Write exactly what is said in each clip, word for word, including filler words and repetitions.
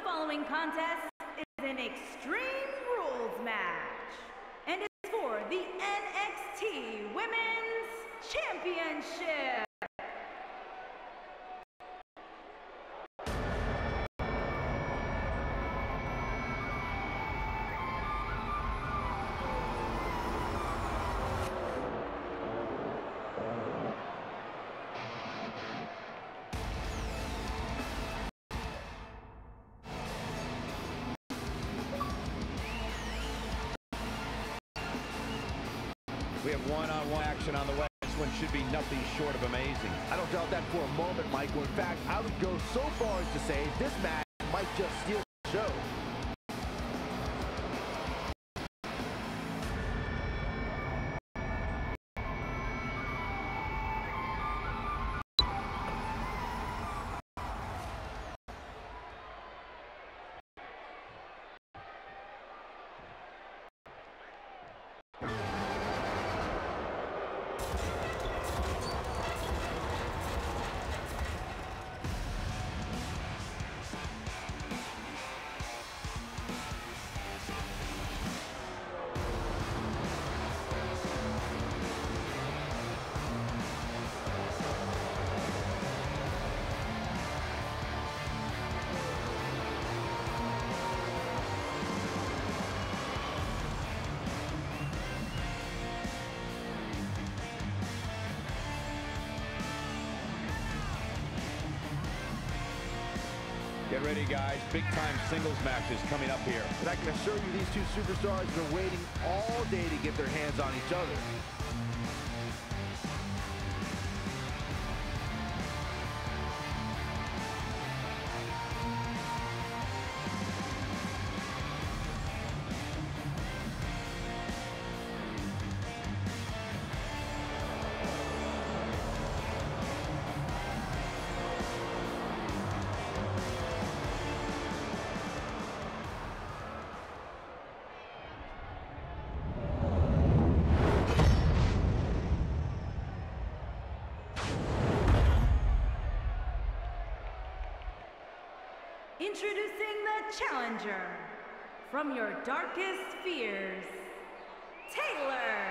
following contest is an Extreme Rules match and is for the N X T Women's Championship. We have one-on-one action on the way. This one should be nothing short of amazing. I don't doubt that for a moment, Michael. In fact, I would go so far as to say this match might just steal the show. Get ready, guys. Big-time singles matches coming up here. And I can assure you these two superstars have been waiting all day to get their hands on each other. Introducing the challenger from your darkest fears, Taylor.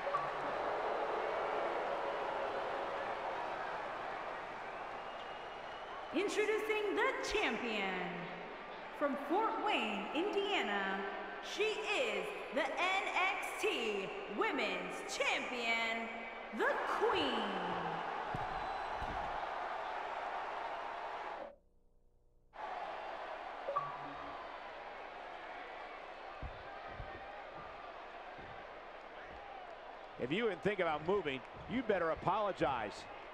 Introducing the champion from Fort Wayne, Indiana. She is the N X T Women's Champion, the Queen. If you didn't think about moving, you better apologize.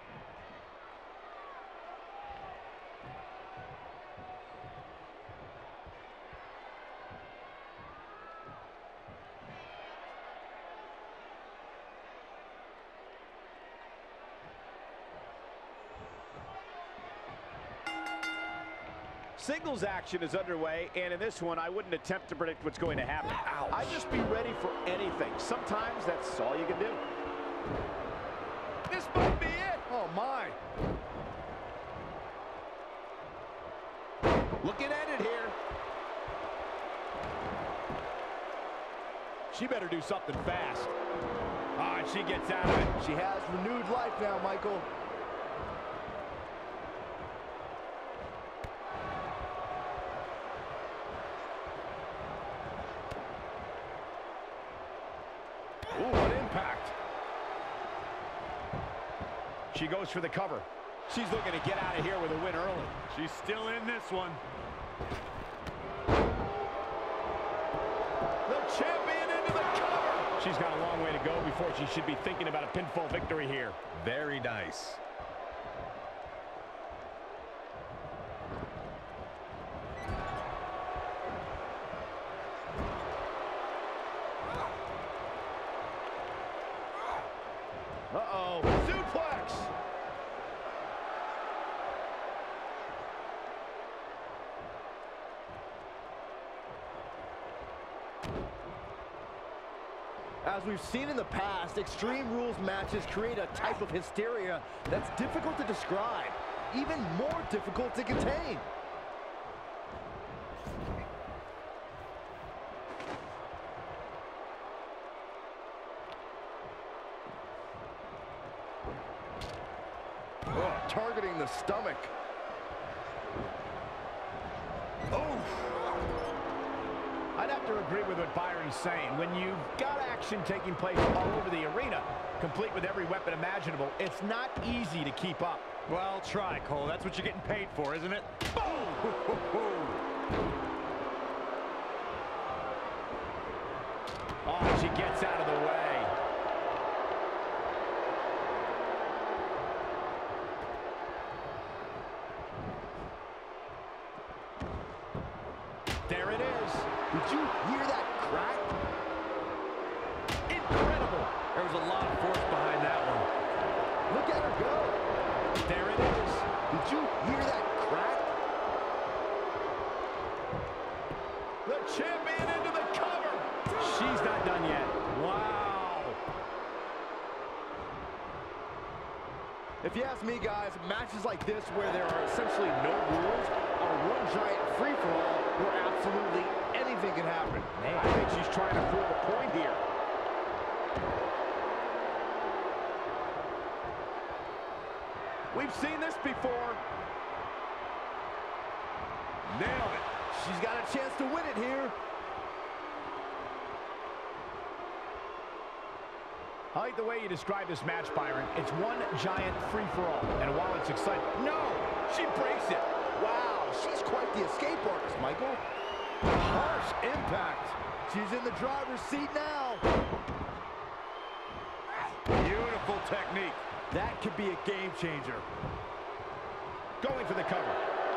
Singles action is underway, and in this one, I wouldn't attempt to predict what's going to happen. Ouch. I'd just be ready for anything. Sometimes that's all you can do. This might be it. Oh, my. Looking at it here. She better do something fast. Ah, and she gets out of it. She has renewed life now, Michael. Ooh, what impact. She goes for the cover. She's looking to get out of here with a win early. She's still in this one. The champion into the cover. She's got a long way to go before she should be thinking about a pinfall victory here. Very nice. Uh-oh, suplex! As we've seen in the past, Extreme Rules matches create a type of hysteria that's difficult to describe, even more difficult to contain. Oh, targeting the stomach. Oh! I'd have to agree with what Byron's saying. When you've got action taking place all over the arena, complete with every weapon imaginable, it's not easy to keep up. Well, try, Cole. That's what you're getting paid for, isn't it? Boom! Oh, she gets out of the way. There it is. Did you hear that crack? Incredible. There was a lot of force behind that one. Look at her go. There it is. Did you hear that crack? The champion into the cover. She's not done yet. Wow. If you ask me, guys, matches like this where there are essentially no rules are one giant free-for-all where absolutely anything can happen. Man, I think she's trying to prove a point here. We've seen this before. Nailed it. She's got a chance to win it here. I like the way you describe this match, Byron. It's one giant free-for-all. And while it's exciting... No! She breaks it. Wow, she's quite the escape artist, Michael. Harsh impact. She's in the driver's seat now. Beautiful technique. That could be a game changer. Going for the cover.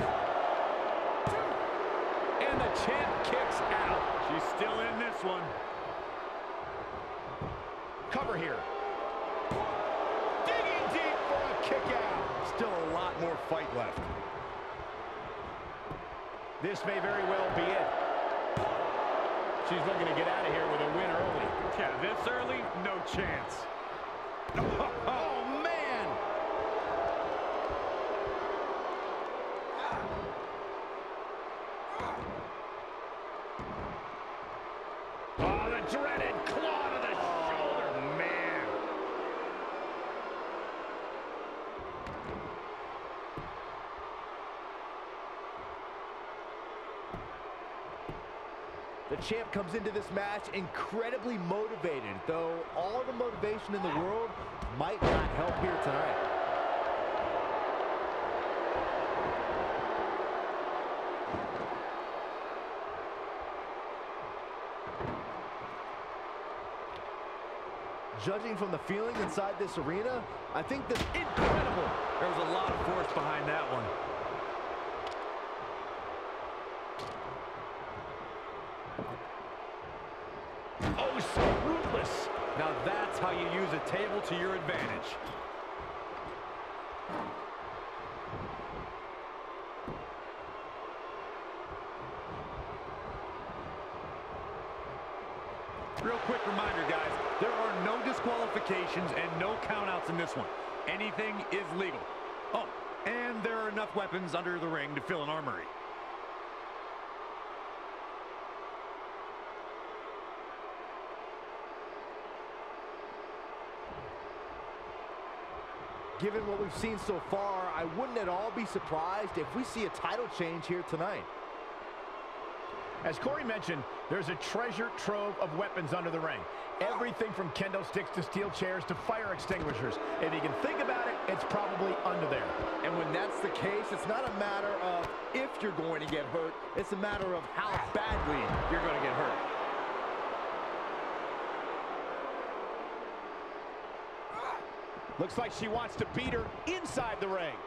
And the champ kicks out. She's still in this one. Cover here. Digging deep for a kick out. Still a lot more fight left. This may very well be it. She's looking to get out of here with a win early. Yeah, this early, no chance. Oh, man! Oh, the dreaded claw to the shoulder. Man. The champ comes into this match incredibly motivated, though all the motivation in the world might not help here tonight. Judging from the feeling inside this arena, I think this incredible. There was a lot of force behind that one. Oh, so ruthless. Now that's how you use a table to your advantage. Real quick reminder, guys, there are no disqualifications and no countouts in this one. Anything is legal. Oh, and there are enough weapons under the ring to fill an armory. Given what we've seen so far, I wouldn't at all be surprised if we see a title change here tonight. As Corey mentioned, there's a treasure trove of weapons under the ring. Everything from kendo sticks to steel chairs to fire extinguishers. If you can think about it, it's probably under there. And when that's the case, it's not a matter of if you're going to get hurt. It's a matter of how badly you're going to get hurt. Looks like she wants to beat her inside the ring.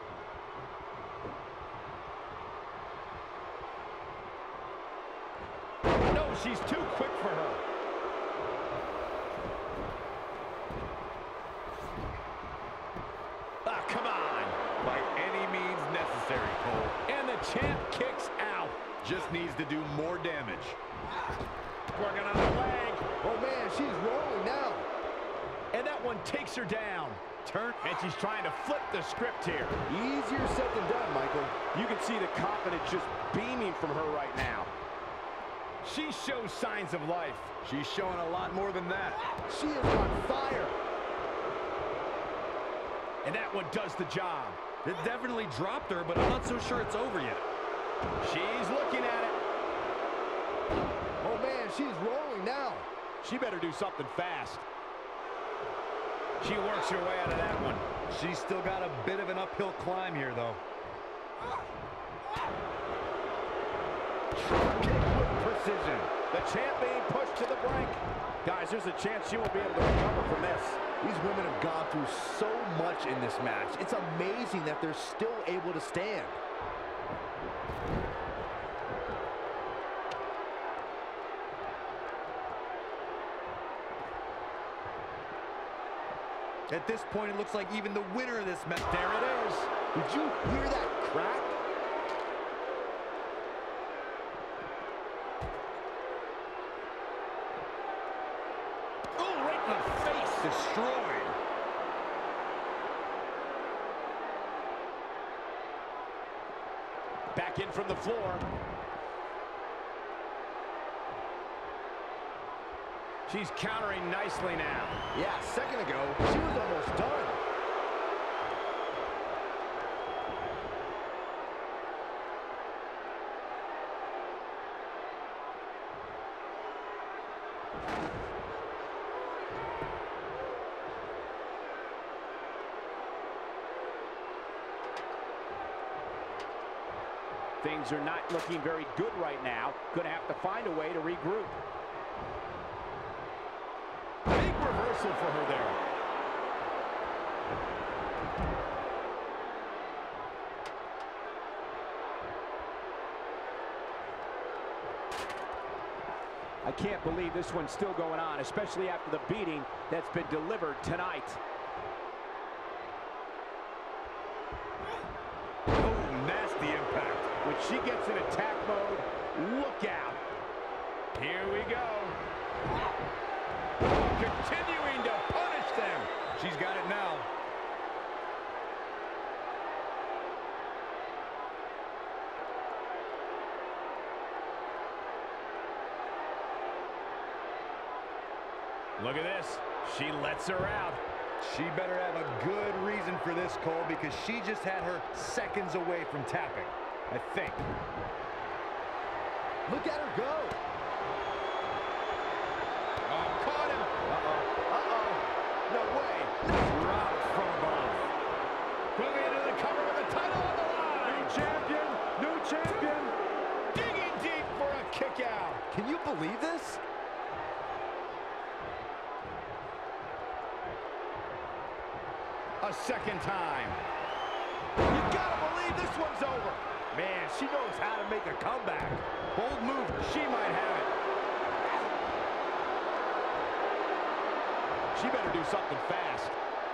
No, she's too quick for her. Ah, come on. By any means necessary, Cole. And the champ kicks out. Just needs to do more damage. Working on the leg. Oh, man, she's rolling now. And that one takes her down. Turn, and she's trying to flip the script here. Easier said than done, Michael. You can see the confidence just beaming from her right now. She shows signs of life. She's showing a lot more than that. She is on fire. And that one does the job. It definitely dropped her, but I'm not so sure it's over yet. She's looking at it. Oh, man, she's rolling now. She better do something fast. She works her way out of that one. She's still got a bit of an uphill climb here, though. Kick with precision. The champ being pushed to the brink. Guys, there's a chance she won't be able to recover from this. These women have gone through so much in this match. It's amazing that they're still able to stand. At this point, it looks like even the winner of this match. There it is. Did you hear that crack? Oh, right in the face. Destroyed. Back in from the floor. She's countering nicely now. Yeah, a second ago, she was almost done. Things are not looking very good right now. Gonna have to find a way to regroup. Big reversal for her there. I can't believe this one's still going on, especially after the beating that's been delivered tonight. Oh, nasty impact. When she gets in attack mode, look out. Here we go. Continuing to punish them. She's got it now. Look at this. She lets her out. She better have a good reason for this, Cole, because she just had her seconds away from tapping, I think. Look at her go. Oh, caught him. Uh-oh. Uh-oh. No way. Drop from above. Moving into the cover with the title on the line. New champion. New champion. Digging deep for a kick out. Can you believe this? A second time. You gotta believe this one's over. Man, she knows how to make a comeback. Bold move. She might have it. She better do something fast.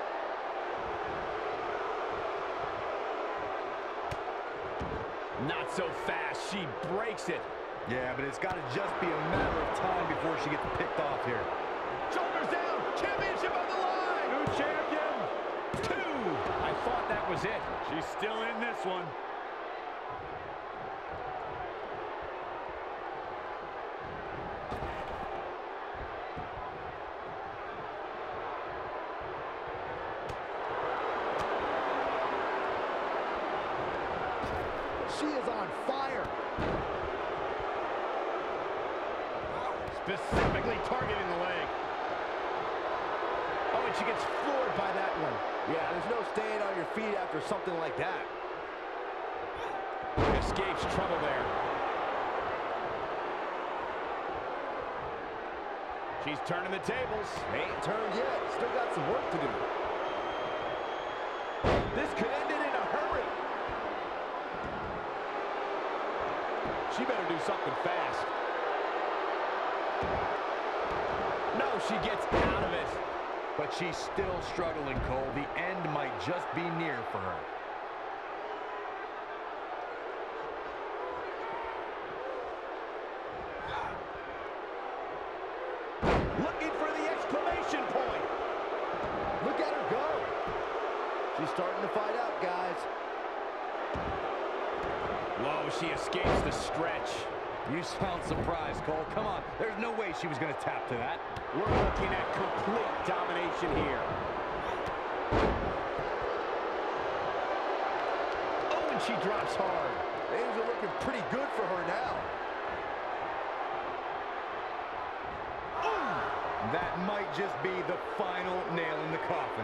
Not so fast. She breaks it. Yeah, but it's got to just be a matter of time before she gets picked off here. Shoulders down. Championship on the line. New champion. Two. I thought that was it. She's still in this one. She is on fire. Specifically targeting the leg. Oh, and she gets floored by that one. Yeah, there's no staying on your feet after something like that. Escapes trouble there. She's turning the tables. Ain't turned yet. Still got some work to do. This could end it in a hurry. She better do something fast. No, she gets out of it. But she's still struggling, Cole. The end might just be near for her. Looking for the exclamation point. Look at her go. She's starting to fight out, guys. Whoa, she escapes the stretch. You sound surprised, Cole. Come on. There's no way she was going to tap to that. We're looking at complete domination here. she drops hard. Things are looking pretty good for her now. Ooh, that might just be the final nail in the coffin.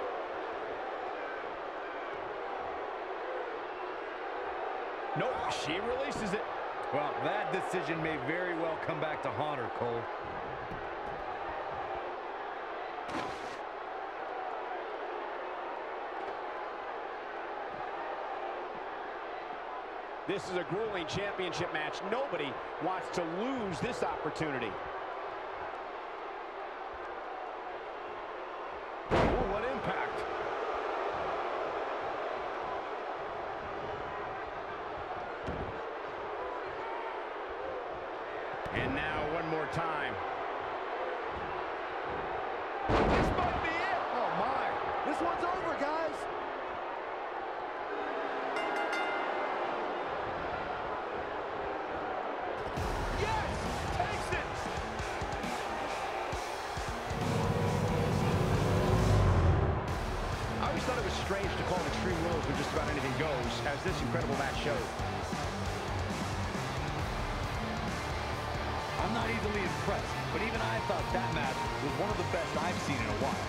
Nope, she releases it. Well, that decision may very well come back to haunt her, Cole. This is a grueling championship match. Nobody wants to lose this opportunity. Oh, what impact. And now one more time. This might be it. Oh, my. This one's over, guys. Yes! Takes it! I always thought it was strange to call Extreme Rules where just about anything goes, as this incredible match showed. I'm not easily impressed, but even I thought that match was one of the best I've seen in a while.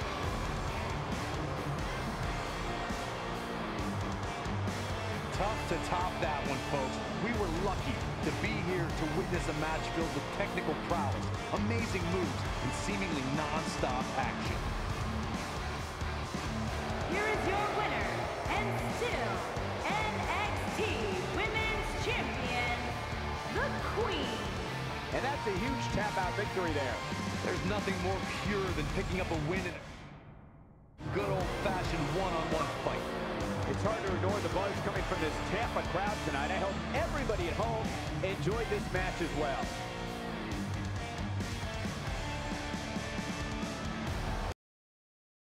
Tough to top that one, folks. We were lucky to be here to witness a match filled with technical prowess, amazing moves, and seemingly non-stop action. Here is your winner, and still N X T Women's Champion, the Queen. And that's a huge tap-out victory there. There's nothing more pure than picking up a win in a good old-fashioned one-on-one fight. It's hard to ignore the buzz coming from this Tampa crowd tonight. I hope everybody at home enjoyed this match as well.